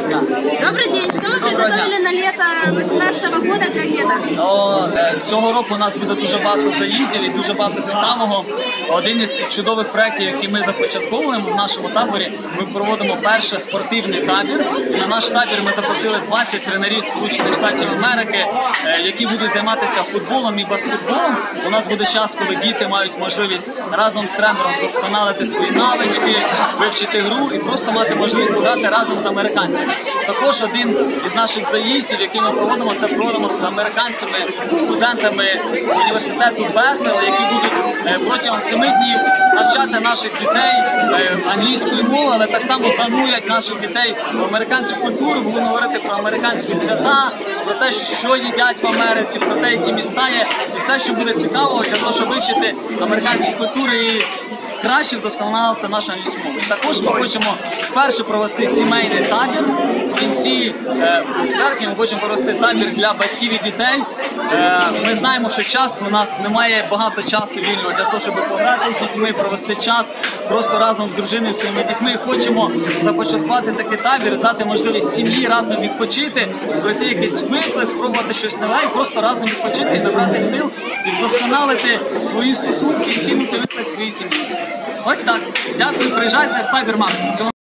Добрый день. Что вы приготовили на лето 2018 года для деда? Цього року у нас буде дуже багато заїздів і дуже багато цікавого. Один із чудових проєктів, який ми започатковуємо в нашому таборі, ми проводимо перший спортивний табір. І на наш табір ми запросили 20 тренерів Сполучених Штатів Америки, які будуть займатися футболом і баскетболом. У нас буде час, коли діти мають можливість разом з тренером вдосконалити свої навички, вивчити гру і просто мати можливість пограти разом з американцями. Також один із наших заїздів, який ми проводимо, це проводимо з американцями, студентами університету Бефел, які будуть протягом 7 днів навчати наших дітей англійської мови, але так само занурять наших дітей в американську культуру, будемо говорити про американські свята, про те, що їдять в Америці, про те, які міста є, і все, що буде цікаво для того, щоб вивчити американські культури і краще вдосконалити нашу англійську мову. Також ми хочемо вперше провести сімейний табір. В кінці в серпні ми хочемо провести табір для батьків і дітей. Ми знаємо, що часу у нас немає багато часу вільного для того, щоб пограти з дітьми, провести час просто разом з дружиною, своїми дітьми. Хочемо започаткувати такий табір, дати можливість сім'ї разом відпочити, пройти якийсь виклик, спробувати щось нове і просто разом відпочити і набрати сил, і вдосконалити свої стосунки і кинути виклик своїй сім'ї. Ось так. Дякую, приїжджайте в табір Максимум.